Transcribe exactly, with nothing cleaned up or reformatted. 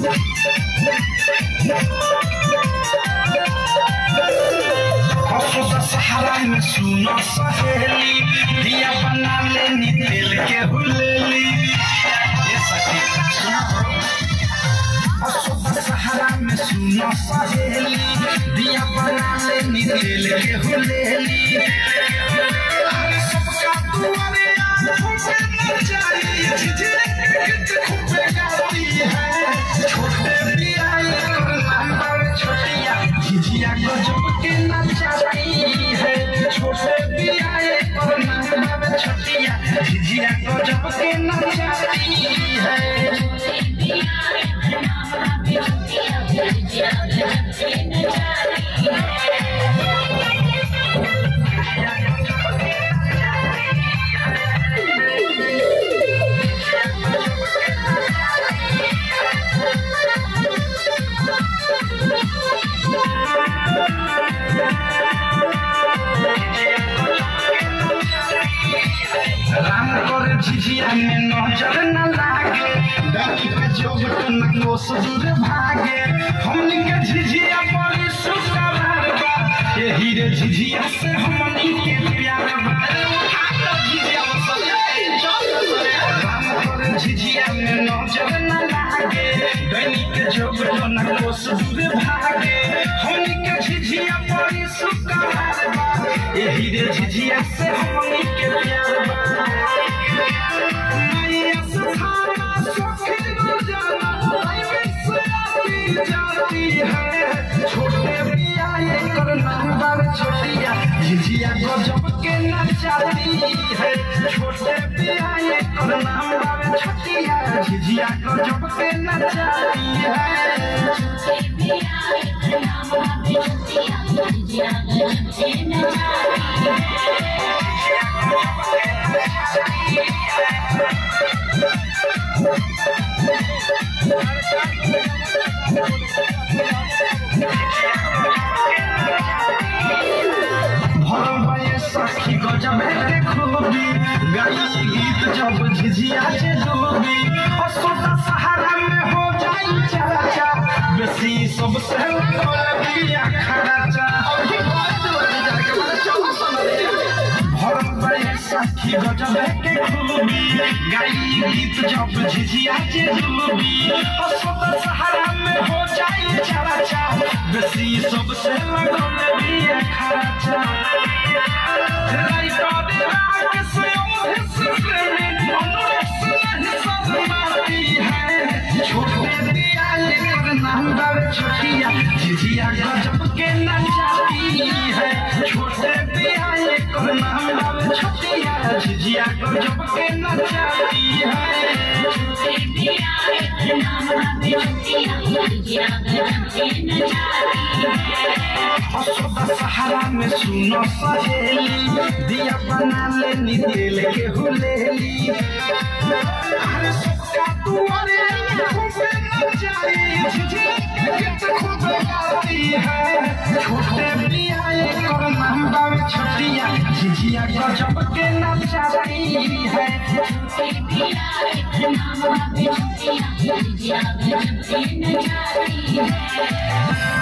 सहारा में सुनो सहेली दिया बना लेनी दिल के हुलेली ये सखी सहारा में सुनो सहेली दिया बना लेनी दिल के हुलेली सबका तुम्हारे आँखों से नचाई झिझिया खूबे गाती है छोटे पिया छोटिया झिझिया गजब के नचाती छोटे पियाए पर नाम छोटिया झिझिया गजब के नचाती है राम कर झिझिया में नजर न लागे डाली पे जोगट न कोस दूर भागे हमनी के झिझिया बड़ी सुकरार बा यही रे झिझिया से हमनी के प्यार बा राम कर झिझिया में नजर न लागे डाली पे जोगट न कोस दूर भागे हमनी के झिझिया बड़ी सुकरार बा यही रे झिझिया से हमनी के प्यार बा छोटिया झिझिया गजब के नचाती है छोटे पियाए कर नाम बाबे छोटिया झिझिया गजब के नचाती है छोटे पियाए कर नाम बाबे छोटिया झिझिया गजब के नचाती सखी गजब है खूबी गाई गीत जब झिझिया से डूबी और सोता सहारा में हो जाई चर्चा बेसी सबसे बिया खर्चा सखी गजब है खूबी गाई गीत जब झिझिया से डूबी और सोता सहारा में हो जाई चर्चा बेसी सबसे बिया खर्चा छोटिया झिझिया गजब के नचाती है छोटे पियाए कर नाम बाबे छोटिया झिझिया गजब के नचाती है छोटे पियाए कर नाम बाबे छोटिया झिझिया गजब के नचाती है सहारा में सुनो सहेली दिया बना लेनी दिल के हुलेली अरे सबका तुम्हारे आँखों से नचाई झिझिया खूबे गाती है छोटे पियाए कर नाम बाबे छोटिया झिझिया गजब के नचाती है छोटे पियाए कर नाम बाबे छोटिया झिझिया गजब के नचाती है।